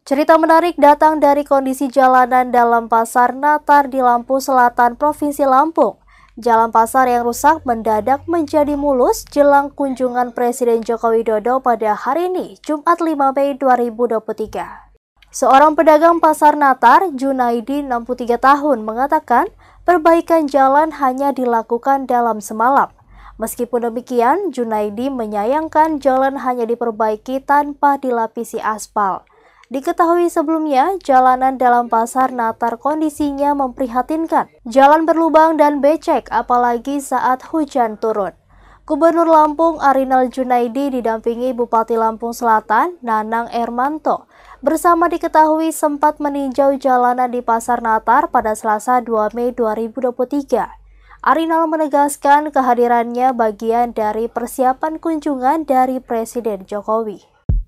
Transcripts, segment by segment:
Cerita menarik datang dari kondisi jalanan dalam Pasar Natar di Lampung Selatan, Provinsi Lampung. Jalan pasar yang rusak mendadak menjadi mulus jelang kunjungan Presiden Joko Widodo pada hari ini, Jumat 5 Mei 2023. Seorang pedagang Pasar Natar, Junaidi, 63 tahun, mengatakan perbaikan jalan hanya dilakukan dalam semalam. Meskipun demikian, Junaidi menyayangkan jalan hanya diperbaiki tanpa dilapisi aspal. Diketahui sebelumnya, jalanan dalam Pasar Natar kondisinya memprihatinkan. Jalan berlubang dan becek, apalagi saat hujan turun. Gubernur Lampung Arinal Junaidi didampingi Bupati Lampung Selatan, Nanang Ermanto, bersama diketahui sempat meninjau jalanan di Pasar Natar pada Selasa 2 Mei 2023. Arinal menegaskan kehadirannya bagian dari persiapan kunjungan dari Presiden Jokowi.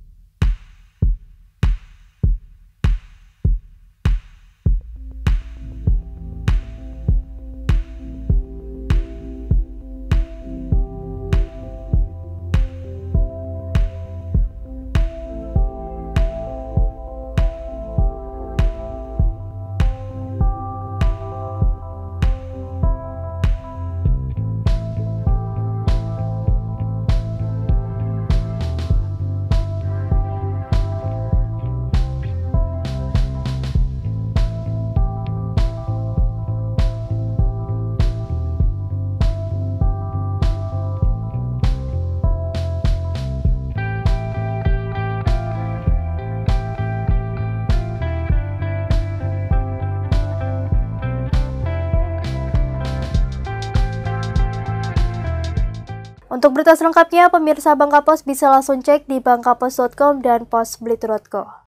Untuk berita selengkapnya, pemirsa Bangka Pos bisa langsung cek di bangkapos.com dan posblitur.co.